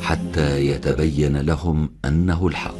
حتى يتبين لهم أنه الحق.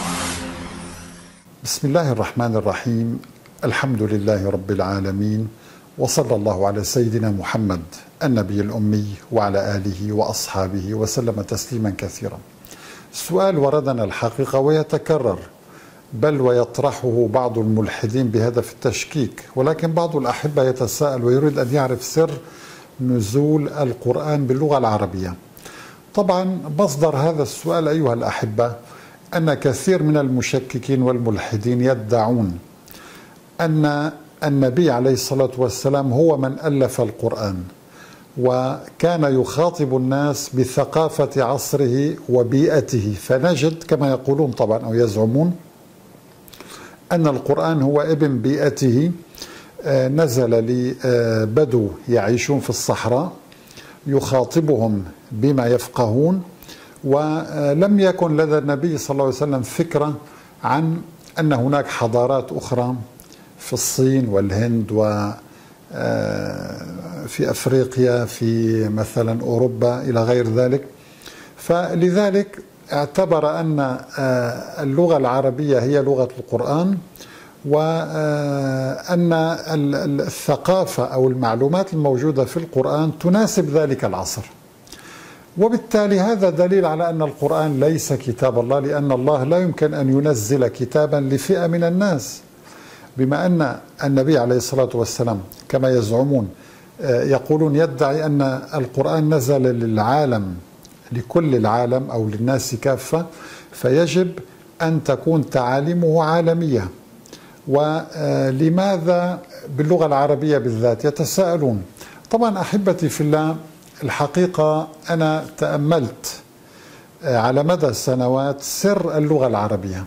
بسم الله الرحمن الرحيم. الحمد لله رب العالمين، وصلى الله على سيدنا محمد النبي الأمي وعلى آله وأصحابه وسلم تسليما كثيرا. السؤال وردنا الحقيقة ويتكرر، بل ويطرحه بعض الملحدين بهدف التشكيك، ولكن بعض الأحبة يتساءل ويريد أن يعرف سر نزول القرآن باللغة العربية. طبعا مصدر هذا السؤال أيها الأحبة أن كثير من المشككين والملحدين يدعون أن النبي عليه الصلاة والسلام هو من ألف القرآن، وكان يخاطب الناس بثقافة عصره وبيئته، فنجد كما يقولون طبعا أو يزعمون أن القرآن هو ابن بيئته، نزل لبدو يعيشون في الصحراء يخاطبهم بما يفقهون، ولم يكن لدى النبي صلى الله عليه وسلم فكرة عن أن هناك حضارات أخرى في الصين والهند وفي أفريقيا، في مثلا أوروبا إلى غير ذلك. فلذلك اعتبر أن اللغة العربية هي لغة القرآن، وأن الثقافة أو المعلومات الموجودة في القرآن تناسب ذلك العصر، وبالتالي هذا دليل على أن القرآن ليس كتاب الله، لأن الله لا يمكن أن ينزل كتابا لفئة من الناس. بما أن النبي عليه الصلاة والسلام كما يزعمون يقولون يدعي أن القرآن نزل للعالم، لكل العالم أو للناس كافة، فيجب أن تكون تعاليمه عالمية. ولماذا باللغة العربية بالذات يتساءلون. طبعا أحبتي في الله، الحقيقة أنا تأملت على مدى السنوات سر اللغة العربية،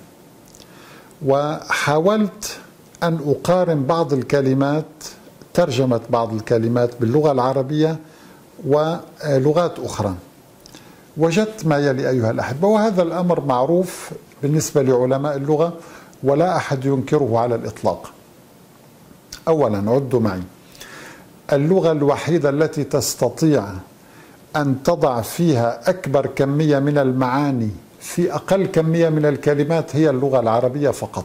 وحاولت أن أقارن بعض الكلمات، ترجمة بعض الكلمات باللغة العربية ولغات أخرى، وجدت ما يلي أيها الأحبة، وهذا الأمر معروف بالنسبة لعلماء اللغة ولا أحد ينكره على الإطلاق. أولا عدوا معي، اللغة الوحيدة التي تستطيع أن تضع فيها أكبر كمية من المعاني في أقل كمية من الكلمات هي اللغة العربية فقط،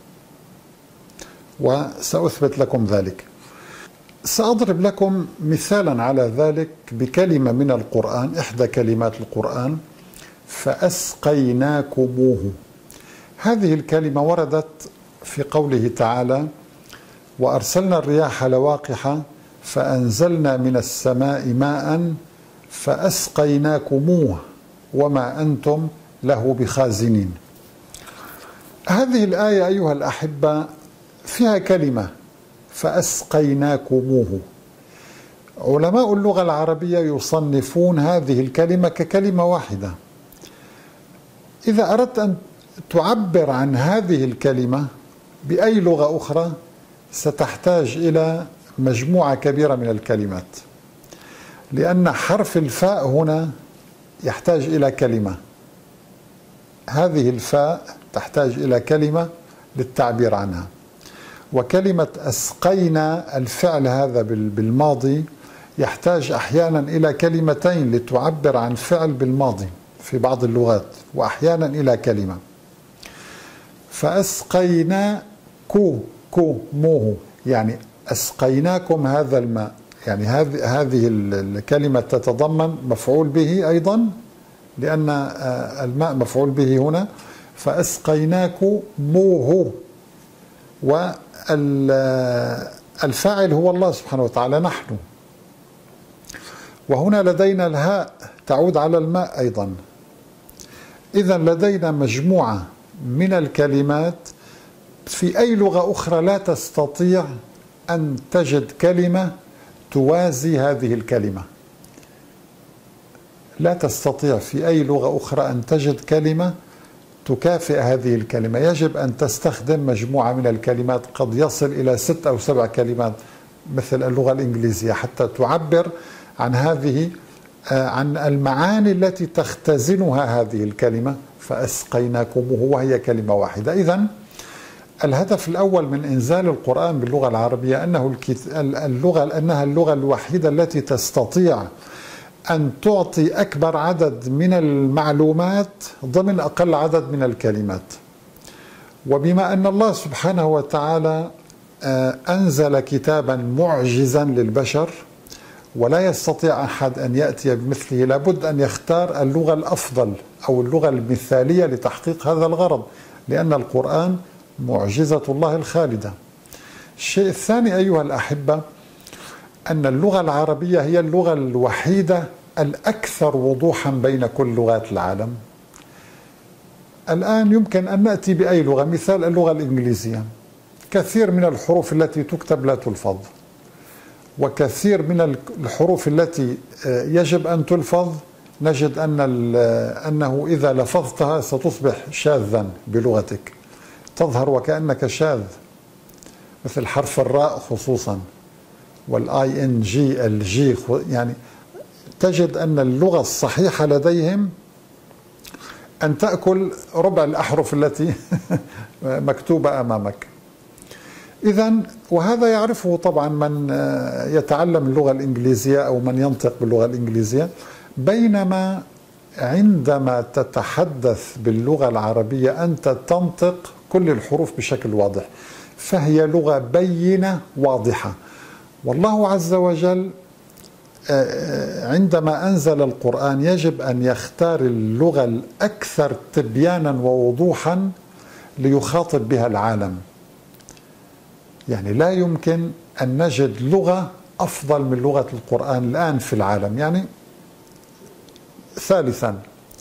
وسأثبت لكم ذلك. سأضرب لكم مثالا على ذلك بكلمة من القرآن، إحدى كلمات القرآن، فأسقيناكموه. هذه الكلمة وردت في قوله تعالى: وأرسلنا الرياح لواقح فأنزلنا من السماء ماء فأسقيناكموه وما أنتم له بخازنين. هذه الآية أيها الأحبة فيها كلمة فأسقيناكموه. علماء اللغة العربية يصنفون هذه الكلمة ككلمة واحدة. إذا أردت أن تعبر عن هذه الكلمة بأي لغة أخرى ستحتاج إلى مجموعة كبيرة من الكلمات، لأن حرف الفاء هنا يحتاج إلى كلمة، هذه الفاء تحتاج إلى كلمة للتعبير عنها، وكلمة أسقينا الفعل هذا بالماضي يحتاج أحيانا إلى كلمتين لتعبر عن فعل بالماضي في بعض اللغات، وأحيانا إلى كلمة. فأسقيناكموه يعني أسقيناكم هذا الماء، يعني هذه الكلمة تتضمن مفعول به أيضا، لأن الماء مفعول به هنا. فأسقيناكموه، والفاعل هو الله سبحانه وتعالى، نحن. وهنا لدينا الهاء تعود على الماء أيضا. إذا لدينا مجموعة من الكلمات في أي لغة أخرى لا تستطيع أن تجد كلمة توازي هذه الكلمة، لا تستطيع في أي لغة أخرى أن تجد كلمة تكافئ هذه الكلمة. يجب أن تستخدم مجموعة من الكلمات، قد يصل إلى 6 أو 7 كلمات مثل اللغة الإنجليزية، حتى تعبر عن عن المعاني التي تختزنها هذه الكلمة. فأسقيناكموه وهي كلمة واحدة. إذن الهدف الأول من إنزال القرآن باللغة العربية أنها اللغة الوحيدة التي تستطيع أن تعطي أكبر عدد من المعلومات ضمن أقل عدد من الكلمات. وبما أن الله سبحانه وتعالى أنزل كتابا معجزا للبشر ولا يستطيع أحد أن يأتي بمثله، لابد أن يختار اللغة الأفضل أو اللغة المثالية لتحقيق هذا الغرض، لأن القرآن معجزة الله الخالدة. الشيء الثاني أيها الأحبة، أن اللغة العربية هي اللغة الوحيدة الأكثر وضوحا بين كل لغات العالم. الآن يمكن أن نأتي بأي لغة، مثال اللغة الإنجليزية، كثير من الحروف التي تكتب لا تلفظ، وكثير من الحروف التي يجب أن تلفظ نجد أنه إذا لفظتها ستصبح شاذا بلغتك، تظهر وكأنك شاذ، مثل حرف الراء خصوصا، والاي ان جي، الجي، يعني تجد أن اللغة الصحيحة لديهم أن تأكل ربع الأحرف التي مكتوبة أمامك. إذن وهذا يعرفه طبعا من يتعلم اللغة الإنجليزية أو من ينطق باللغة الإنجليزية، بينما عندما تتحدث باللغة العربية أنت تنطق كل الحروف بشكل واضح، فهي لغة بينة واضحة. والله عز وجل عندما أنزل القرآن يجب أن يختار اللغة الأكثر تبيانا ووضوحا ليخاطب بها العالم. يعني لا يمكن أن نجد لغة أفضل من لغة القرآن الآن في العالم. يعني ثالثا،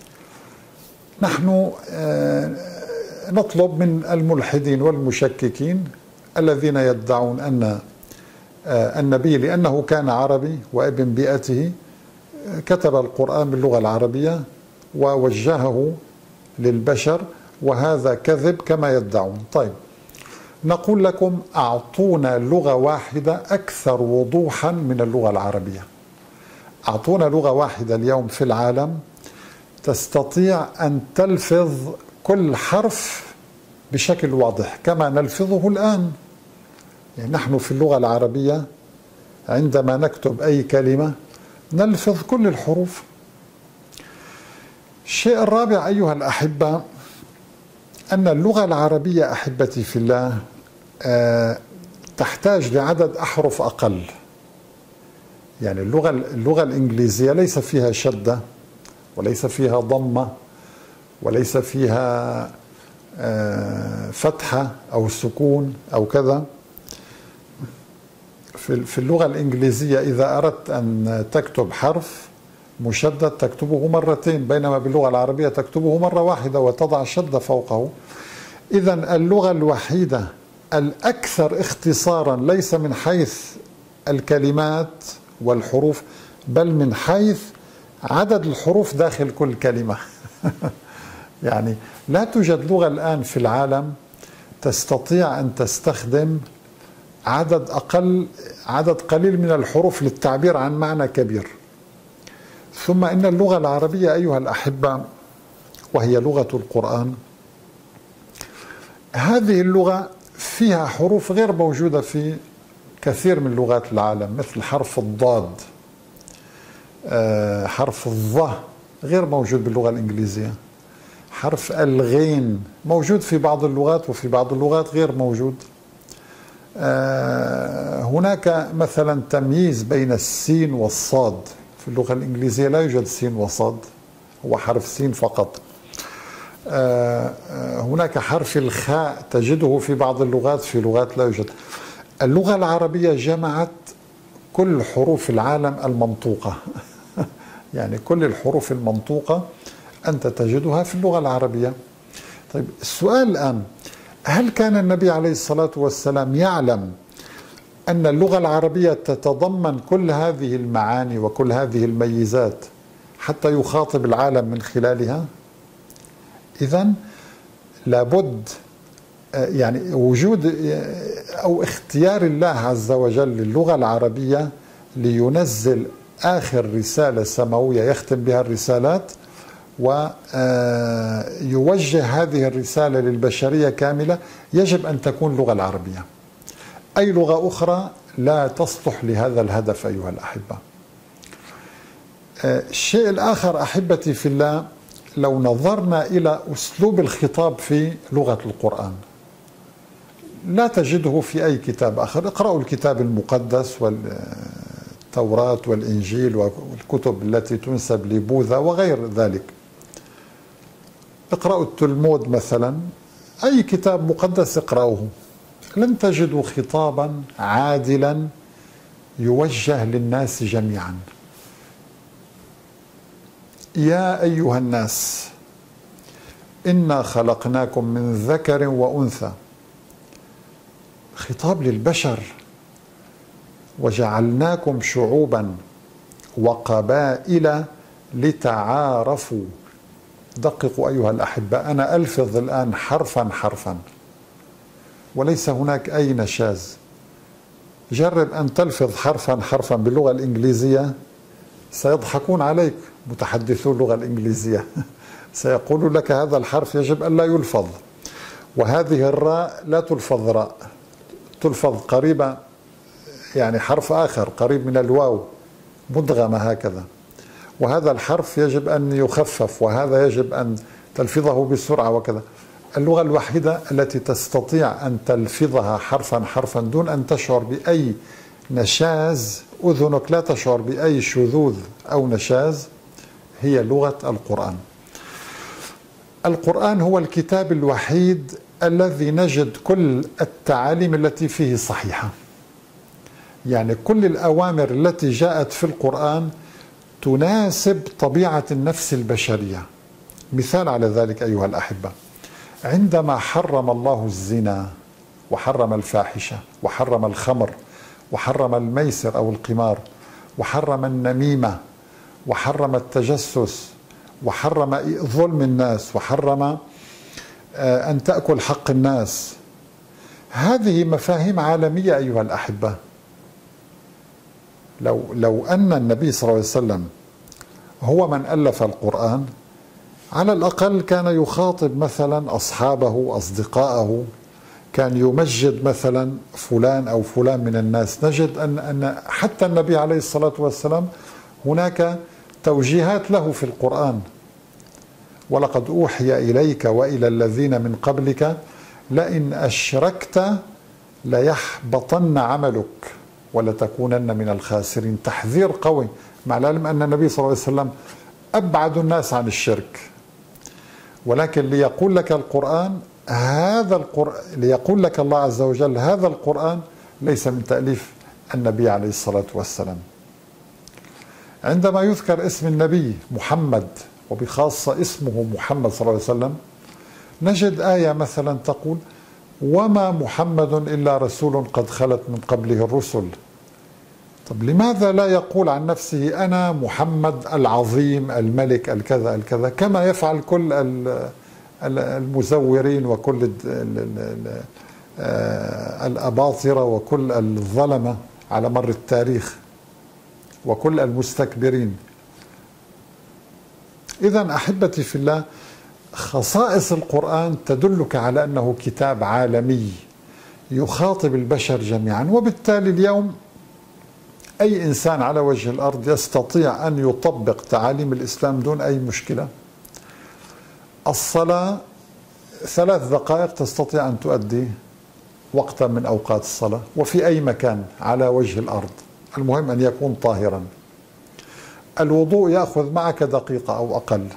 نحن نطلب من الملحدين والمشككين الذين يدعون أن النبي لأنه كان عربي وابن بيئته كتب القرآن باللغة العربية ووجهه للبشر، وهذا كذب كما يدعون. طيب، نقول لكم أعطونا لغة واحدة أكثر وضوحا من اللغة العربية. أعطونا لغة واحدة اليوم في العالم تستطيع أن تلفظ كل حرف بشكل واضح كما نلفظه الآن. يعني نحن في اللغة العربية عندما نكتب أي كلمة نلفظ كل الحروف. الشيء الرابع أيها الأحبة، أن اللغة العربية أحبتي في الله تحتاج لعدد أحرف أقل. يعني اللغة الإنجليزية ليس فيها شدة وليس فيها ضمة وليس فيها فتحة أو سكون أو كذا. في اللغة الإنجليزية إذا أردت أن تكتب حرف مشدد تكتبه مرتين، بينما باللغة العربية تكتبه مرة واحدة وتضع شدة فوقه. إذن اللغة الوحيدة الأكثر اختصارا ليس من حيث الكلمات والحروف بل من حيث عدد الحروف داخل كل كلمة. يعني لا توجد لغة الآن في العالم تستطيع أن تستخدم عدد قليل من الحروف للتعبير عن معنى كبير. ثم إن اللغة العربية أيها الأحبة وهي لغة القرآن، هذه اللغة فيها حروف غير موجودة في كثير من لغات العالم، مثل حرف الضاد، حرف الظ غير موجود باللغة الإنجليزية، حرف الغين موجود في بعض اللغات وفي بعض اللغات غير موجود. هناك مثلا تمييز بين السين والصاد، في اللغة الإنجليزية لا يوجد سين وصاد، هو حرف سين فقط. هناك حرف الخاء تجده في بعض اللغات، في لغات لا يوجد. اللغة العربية جمعت كل حروف العالم المنطوقة. يعني كل الحروف المنطوقة أنت تجدها في اللغة العربية. طيب السؤال الآن، هل كان النبي عليه الصلاة والسلام يعلم أن اللغة العربية تتضمن كل هذه المعاني وكل هذه الميزات حتى يخاطب العالم من خلالها؟ إذن لابد يعني وجود أو اختيار الله عز وجل للغة العربية لينزل آخر رسالة سماوية يختم بها الرسالات ويوجه هذه الرسالة للبشرية كاملة، يجب أن تكون اللغة العربية. أي لغة أخرى لا تصلح لهذا الهدف أيها الأحبة. الشيء الآخر أحبتي في الله، لو نظرنا إلى أسلوب الخطاب في لغة القرآن لا تجده في أي كتاب آخر. اقرأوا الكتاب المقدس والتوراة والإنجيل والكتب التي تنسب لبوذا وغير ذلك. اقرأوا التلمود مثلا، أي كتاب مقدس اقرأوه، لن تجدوا خطابا عادلا يوجه للناس جميعا. يا أيها الناس إنا خلقناكم من ذكر وأنثى، خطاب للبشر، وجعلناكم شعوبا وقبائل لتعارفوا. دققوا أيها الأحبة، أنا ألفظ الآن حرفا حرفا وليس هناك أي نشاز. جرب أن تلفظ حرفا حرفا باللغة الإنجليزية، سيضحكون عليك متحدثو اللغة الإنجليزية سيقولوا لك هذا الحرف يجب أن لا يلفظ، وهذه الراء لا تلفظ راء، تلفظ قريبة، يعني حرف آخر قريب من الواو مدغمة هكذا، وهذا الحرف يجب أن يخفف، وهذا يجب أن تلفظه بسرعة وكذا. اللغة الوحيدة التي تستطيع أن تلفظها حرفا حرفا دون أن تشعر بأي نشاز، أذنك لا تشعر بأي شذوذ أو نشاز، هي لغة القرآن. القرآن هو الكتاب الوحيد الذي نجد كل التعاليم التي فيه صحيحة، يعني كل الأوامر التي جاءت في القرآن تناسب طبيعة النفس البشرية. مثال على ذلك أيها الأحبة، عندما حرم الله الزنا وحرم الفاحشة وحرم الخمر وحرم الميسر أو القمار وحرم النميمة وحرم التجسس وحرم ظلم الناس وحرم أن تأكل حق الناس، هذه مفاهيم عالمية أيها الأحبة. لو أن النبي صلى الله عليه وسلم هو من ألف القرآن، على الأقل كان يخاطب مثلا أصحابه أصدقائه، كان يمجد مثلا فلان أو فلان من الناس. نجد أن حتى النبي عليه الصلاة والسلام هناك توجيهات له في القرآن، ولقد أوحي إليك وإلى الذين من قبلك لئن أشركت ليحبطن عملك ولتكونن من الخاسرين. تحذير قوي، مع العلم أن النبي صلى الله عليه وسلم أبعد الناس عن الشرك، ولكن ليقول لك القرآن ليقول لك الله عز وجل هذا القرآن ليس من تأليف النبي عليه الصلاة والسلام. عندما يذكر اسم النبي محمد وبخاصة اسمه محمد صلى الله عليه وسلم، نجد آية مثلا تقول وما محمد إلا رسول قد خلت من قبله الرسل. طب لماذا لا يقول عن نفسه أنا محمد العظيم الملك الكذا الكذا، كما يفعل كل المزورين وكل الأباطرة وكل الظلمة على مر التاريخ وكل المستكبرين؟ إذن أحبتي في الله، خصائص القرآن تدلك على أنه كتاب عالمي يخاطب البشر جميعا، وبالتالي اليوم أي إنسان على وجه الأرض يستطيع أن يطبق تعاليم الإسلام دون أي مشكلة. الصلاة 3 دقائق تستطيع أن تؤدي وقتا من أوقات الصلاة وفي أي مكان على وجه الأرض، المهم أن يكون طاهرا. الوضوء يأخذ معك دقيقة أو أقل.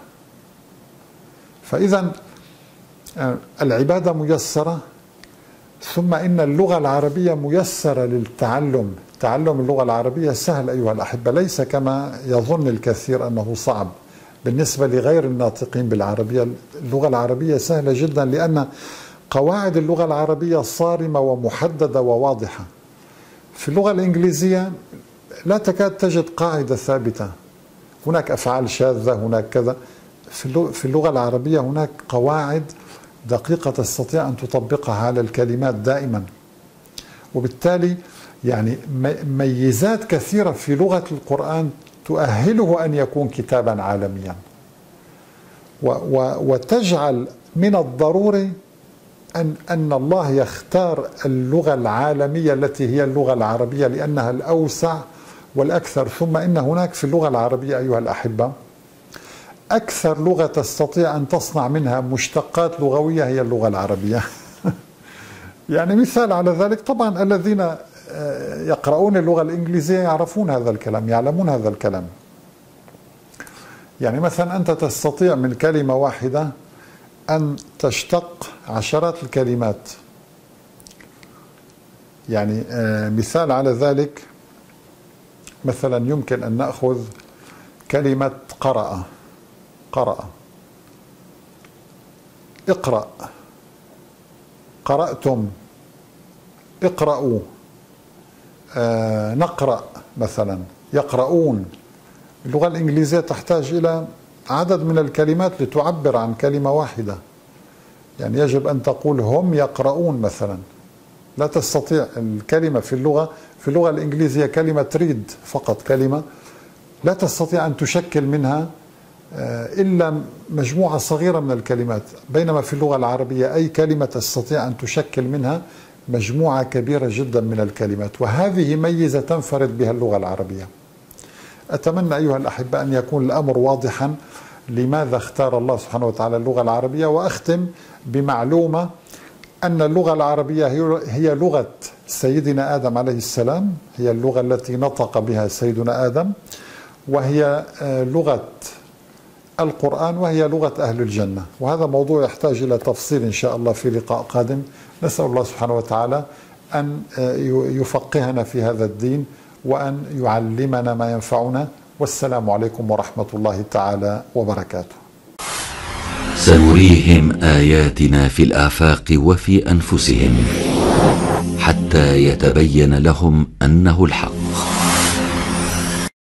فإذا العبادة ميسرة، ثم إن اللغة العربية ميسرة للتعلم. تعلم اللغة العربية سهل أيها الأحبة، ليس كما يظن الكثير أنه صعب. بالنسبة لغير الناطقين بالعربية اللغة العربية سهلة جدا، لأن قواعد اللغة العربية صارمة ومحددة وواضحة. في اللغة الإنجليزية لا تكاد تجد قاعدة ثابتة، هناك أفعال شاذة، هناك كذا. في اللغة العربية هناك قواعد دقيقة تستطيع أن تطبقها على الكلمات دائما، وبالتالي يعني ميزات كثيرة في لغة القرآن تؤهله أن يكون كتابا عالميا، وتجعل من الضروري أن الله يختار اللغة العالمية التي هي اللغة العربية، لأنها الأوسع والأكثر. ثم إن هناك في اللغة العربية أيها الأحبة أكثر لغة تستطيع أن تصنع منها مشتقات لغوية هي اللغة العربية. يعني مثال على ذلك طبعا الذين يقرؤون اللغة الإنجليزية يعرفون هذا الكلام، يعلمون هذا الكلام. يعني مثلا أنت تستطيع من كلمة واحدة أن تشتق عشرات الكلمات. يعني مثال على ذلك مثلا يمكن أن نأخذ كلمة قرأ. اقرأ، قرأتم، اقرأوا، نقرأ مثلا، يقرؤون. اللغة الإنجليزية تحتاج إلى عدد من الكلمات لتعبر عن كلمة واحدة. يعني يجب أن تقول هم يقرؤون مثلا، لا تستطيع الكلمة في اللغة الإنجليزية كلمة ريد فقط، كلمة لا تستطيع أن تشكل منها إلا مجموعة صغيرة من الكلمات، بينما في اللغة العربية أي كلمة تستطيع أن تشكل منها مجموعة كبيرة جدا من الكلمات، وهذه ميزة تنفرد بها اللغة العربية. أتمنى أيها الأحبة أن يكون الأمر واضحا لماذا اختار الله سبحانه وتعالى اللغة العربية. وأختم بمعلومة أن اللغة العربية هي لغة سيدنا آدم عليه السلام، هي اللغة التي نطق بها سيدنا آدم، وهي لغة القرآن، وهي لغة أهل الجنة. وهذا موضوع يحتاج إلى تفصيل إن شاء الله في لقاء قادم. نسأل الله سبحانه وتعالى أن يفقهنا في هذا الدين وأن يعلمنا ما ينفعنا. والسلام عليكم ورحمة الله تعالى وبركاته. سنريهم آياتنا في الآفاق وفي أنفسهم حتى يتبين لهم أنه الحق.